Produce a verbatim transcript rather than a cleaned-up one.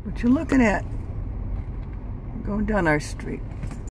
What you looking at? Going down our street.